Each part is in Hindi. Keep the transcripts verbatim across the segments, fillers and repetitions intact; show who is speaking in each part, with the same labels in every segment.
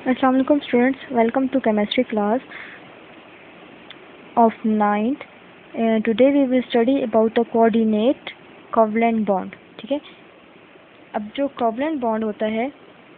Speaker 1: Assalamualaikum students, welcome to chemistry class of ninth. Uh, today we will study about the coordinate covalent bond. ठीक है, अब जो covalent bond होता है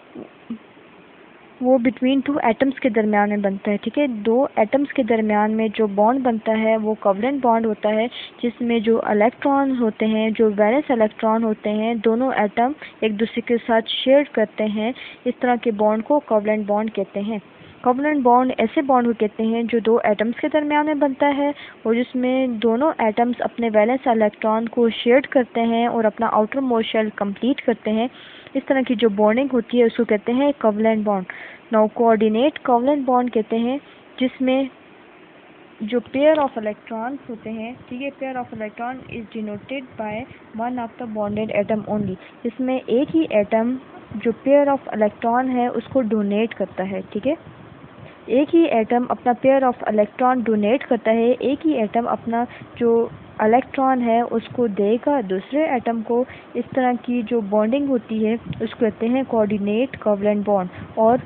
Speaker 1: वो बिटवीन टू एटम्स के दरमियान में बनता है. ठीक है, दो एटम्स के दरमियान में जो बॉन्ड बनता है वो कोवलेंट बॉन्ड होता है, जिसमें जो इलेक्ट्रॉन होते हैं, जो वैलेंस इलेक्ट्रॉन होते हैं, दोनों एटम एक दूसरे के साथ शेयर करते हैं. इस तरह के बॉन्ड को कोवलेंट बॉन्ड कहते हैं. कोवलेंट बॉन्ड ऐसे बॉन्ड को कहते हैं जो दो एटम्स के दरमियान में बनता है और जिसमें दोनों एटम्स अपने वैलेंस इलेक्ट्रॉन को शेयर करते हैं और अपना आउटर मोस्ट शेल कंप्लीट करते हैं. इस तरह की जो बॉन्डिंग होती है उसको कहते हैं covalent bond. Now coordinate covalent bond कहते हैं जिसमें जो पेयर ऑफ इलेक्ट्रॉन्स होते हैं, ठीक है, pair of electron is denoted by one of the bonded atom only. इसमें एक ही एटम जो पेयर ऑफ इलेक्ट्रॉन है उसको डोनेट करता है. ठीक है, एक ही एटम अपना पेयर ऑफ इलेक्ट्रॉन डोनेट करता है. एक ही एटम अपना जो इलेक्ट्रॉन है उसको देगा दूसरे एटम को. इस तरह की जो बॉन्डिंग होती है उसको कहते हैं कोऑर्डिनेट कोवलेंट बॉन्ड और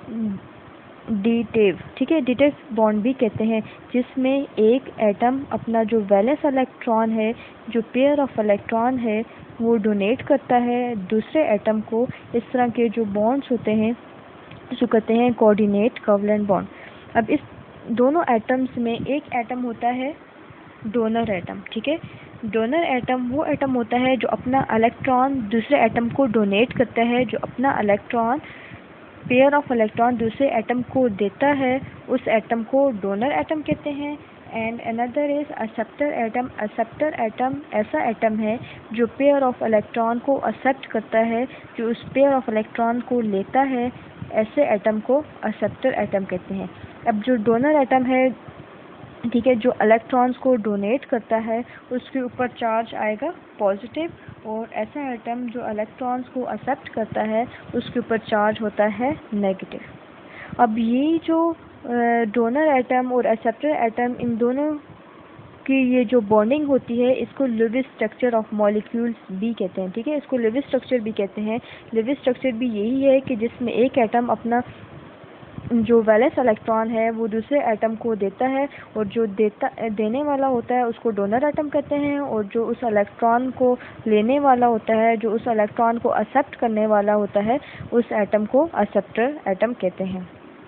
Speaker 1: डिटेव. ठीक है, डिटेव बॉन्ड भी कहते हैं जिसमें एक एटम अपना जो वैलेंस इलेक्ट्रॉन है, जो पेयर ऑफ इलेक्ट्रॉन है, वो डोनेट करता है दूसरे एटम को. इस तरह के जो बॉन्ड्स होते हैं उसको कहते हैं कोऑर्डिनेट कोवलेंट बॉन्ड. अब इस दोनों एटम्स में एक एटम होता है डोनर एटम. ठीक है, डोनर एटम वो एटम होता है जो अपना इलेक्ट्रॉन दूसरे एटम को डोनेट करता है, जो अपना इलेक्ट्रॉन पेयर ऑफ इलेक्ट्रॉन दूसरे एटम को देता है. उस एटम को डोनर एटम कहते हैं. And another is acceptor atom. Acceptor atom ऐसा एटम है जो पेयर ऑफ इलेक्ट्रॉन को एक्सेप्ट करता है, जो उस पेयर ऑफ इलेक्ट्रॉन को लेता है. ऐसे एटम को एक्सेप्टर एटम कहते हैं. अब जो डोनर एटम है, ठीक है, जो इलेक्ट्रॉन्स को डोनेट करता है उसके ऊपर चार्ज आएगा पॉजिटिव, और ऐसा एटम जो इलेक्ट्रॉन्स को एक्सेप्ट करता है उसके ऊपर चार्ज होता है नेगेटिव. अब ये जो डोनर एटम और एक्सेप्टर एटम, इन दोनों की ये जो बॉन्डिंग होती है इसको लिविस स्ट्रक्चर ऑफ मॉलिक्यूल्स भी कहते हैं. ठीक है, इसको लिविस स्ट्रक्चर भी कहते हैं. लिविस स्ट्रक्चर भी यही है कि जिसमें एक एटम अपना जो वैलेंस इलेक्ट्रॉन है वो दूसरे एटम को देता है, और जो देता देने वाला होता है उसको डोनर एटम कहते हैं, और जो उस इलेक्ट्रॉन को लेने वाला होता है, जो उस इलेक्ट्रॉन को एक्सेप्ट करने वाला होता है, उस एटम को एक्सेप्टर एटम कहते हैं.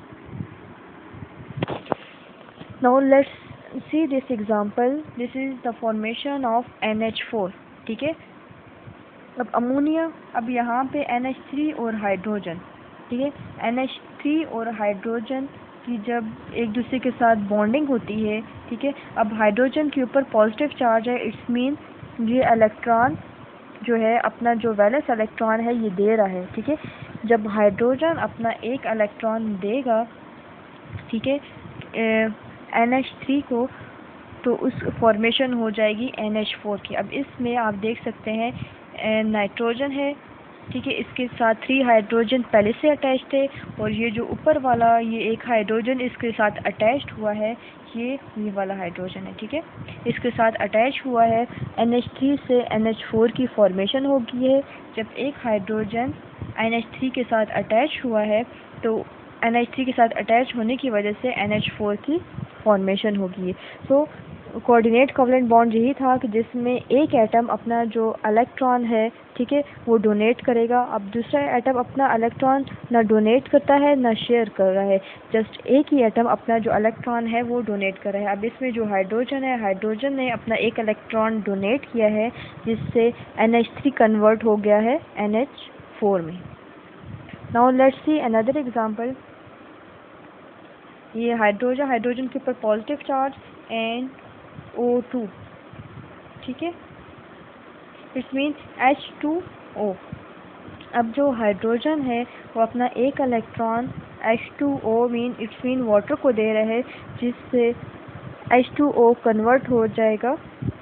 Speaker 1: Now let's see this example. This is the formation of N H four. ठीक है, अब अमोनिया, अब यहाँ पे एन एच थ्री और हाइड्रोजन, ठीक है, एन एच थ्री और हाइड्रोजन की जब एक दूसरे के साथ बॉन्डिंग होती है, ठीक है, अब हाइड्रोजन के ऊपर पॉजिटिव चार्ज है. इट्स मीन ये इलेक्ट्रॉन जो है अपना जो वैलेंस इलेक्ट्रॉन है ये दे रहा है. ठीक है, जब हाइड्रोजन अपना एक इलेक्ट्रॉन देगा, ठीक है, एन एच थ्री को, तो उस फॉर्मेशन हो जाएगी एन एच फोर की. अब इसमें आप देख सकते हैं नाइट्रोजन है, ठीक है, इसके साथ थ्री हाइड्रोजन पहले से अटैच थे, और ये जो ऊपर वाला ये एक हाइड्रोजन इसके साथ अटैच्ड हुआ है, ये ये वाला हाइड्रोजन है. ठीक है, इसके साथ अटैच हुआ है. एन एच थ्री से एन एच फोर की फॉर्मेशन हो गई है. जब एक हाइड्रोजन एन एच थ्री के साथ अटैच हुआ है तो एन एच थ्री के साथ अटैच होने की वजह से एन एच फोर की फॉर्मेशन हो गई है. सो कोऑर्डिनेट कोवलेंट बॉन्ड यही था कि जिसमें एक एटम अपना जो इलेक्ट्रॉन है, ठीक है, वो डोनेट करेगा. अब दूसरा एटम अपना इलेक्ट्रॉन ना डोनेट करता है ना शेयर कर रहा है, जस्ट एक ही एटम अपना जो इलेक्ट्रॉन है वो डोनेट कर रहा है. अब इसमें जो हाइड्रोजन है, हाइड्रोजन ने अपना एक इलेक्ट्रॉन डोनेट किया है जिससे एन एच थ्री कन्वर्ट हो गया है एन एच फोर में. Now let's see another example. ये हाइड्रोजन, हाइड्रोजन के ऊपर positive charge and O two. ठीक है, it's mean H two O. अब जो हाइड्रोजन है वो अपना एक electron H two O mean it's mean water को दे रहा है, जिससे एच टू ओ कन्वर्ट हो जाएगा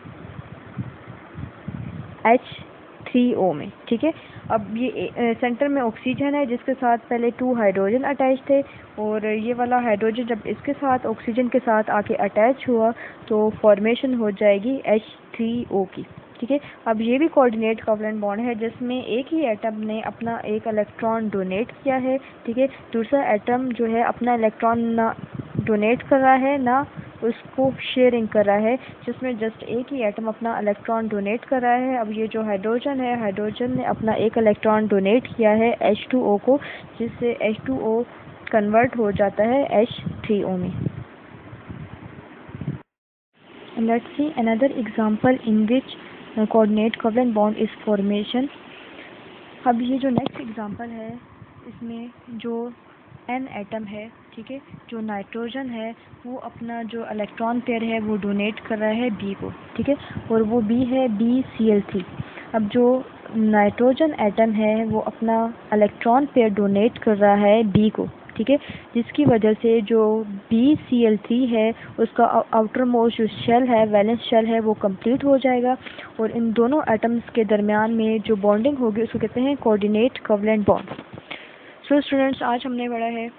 Speaker 1: एच थ्री ओ में. ठीक है, अब ये सेंटर में ऑक्सीजन है जिसके साथ पहले टू हाइड्रोजन अटैच थे, और ये वाला हाइड्रोजन जब इसके साथ ऑक्सीजन के साथ आके अटैच हुआ तो फॉर्मेशन हो जाएगी एच थ्री ओ की. ठीक है। अब ये भी कोऑर्डिनेट कोवलेंट बॉन्ड है जिसमें एक ही एटम ने अपना एक इलेक्ट्रॉन डोनेट किया है, ठीक है। दूसरा एटम जो है अपना इलेक्ट्रॉन ना डोनेट कर रहा है ना उसको शेयरिंग कर रहा है, जिसमें जस्ट एक ही एटम अपना इलेक्ट्रॉन डोनेट कर रहा है। अब ये जो हाइड्रोजन है, हाइड्रोजन ने अपना एक इलेक्ट्रॉन डोनेट किया है एच टू ओ को, जिससे एच टू ओ कन्वर्ट हो जाता है एच थ्री ओ में। Let's see another example in which uh, coordinate covalent bond is formation. अब ये जो नेक्स्ट एग्जांपल है इसमें जो एन एटम है, ठीक है, जो नाइट्रोजन है वो अपना जो इलेक्ट्रॉन पेयर है वो डोनेट कर रहा है बी को, ठीक है, और वो बी है बी सी एल थ्री। अब जो नाइट्रोजन एटम है वो अपना इलेक्ट्रॉन पेयर डोनेट कर रहा है बी को, ठीक है, जिसकी वजह से जो बी सी एल थ्री है उसका आउटर मोस्ट जो शेल है, वैलेंस शेल है, वो कंप्लीट हो जाएगा और इन दोनों एटम्स के दरमियान में जो बॉन्डिंग होगी उसको कहते हैं coordinate covalent bond. So students, आज हमने पढ़ा है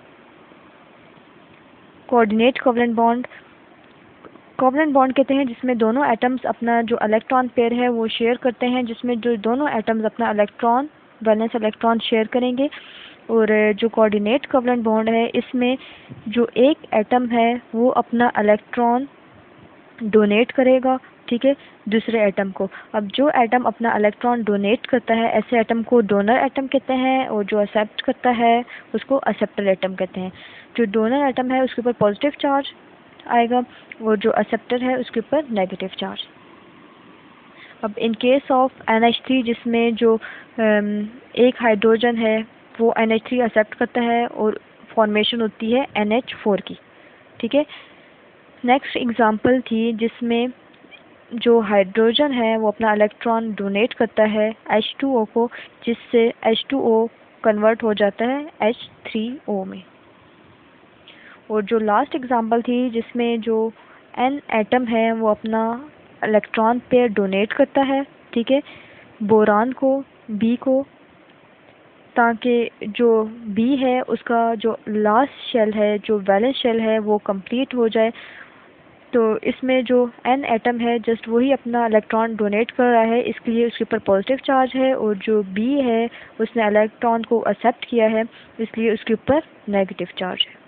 Speaker 1: coordinate covalent bond. Covalent bond कहते हैं जिसमें दोनों एटम्स अपना जो इलेक्ट्रॉन पेयर है वो शेयर करते हैं, जिसमें जो दोनों एटम्स अपना इलेक्ट्रॉन वैलेंस इलेक्ट्रॉन शेयर करेंगे। और जो कोऑर्डिनेट कोवलेंट बॉन्ड है इसमें जो एक एटम है वो अपना इलेक्ट्रॉन डोनेट करेगा, ठीक है, दूसरे एटम को। अब जो एटम अपना इलेक्ट्रॉन डोनेट करता है ऐसे एटम को डोनर एटम कहते हैं और जो एक्सेप्ट करता है उसको एक्सेप्टर एटम कहते हैं। जो डोनर एटम है उसके ऊपर पॉजिटिव चार्ज आएगा और जो एक्सेप्टर है उसके ऊपर नेगेटिव चार्ज। अब in case of N H three जिसमें जो एक हाइड्रोजन है वो एन एच थ्री एक्सेप्ट करता है और फॉर्मेशन होती है एन एच फोर की, ठीक है। नेक्स्ट एग्जांपल थी जिसमें जो हाइड्रोजन है वो अपना इलेक्ट्रॉन डोनेट करता है एच टू ओ को, जिससे एच टू ओ कन्वर्ट हो जाता है एच थ्री ओ में। और जो लास्ट एग्जांपल थी जिसमें जो एन एटम है वो अपना इलेक्ट्रॉन पेयर डोनेट करता है, ठीक है, बोरान को, बी को, ताकि जो बी है उसका जो लास्ट शेल है, जो वैलेंस शेल है, वो कंप्लीट हो जाए। तो इसमें जो एन एटम है जस्ट वही अपना इलेक्ट्रॉन डोनेट कर रहा है, इसके लिए उसके ऊपर पॉजिटिव चार्ज है, और जो बी है उसने इलेक्ट्रॉन को एक्सेप्ट किया है इसलिए उसके ऊपर नेगेटिव चार्ज है।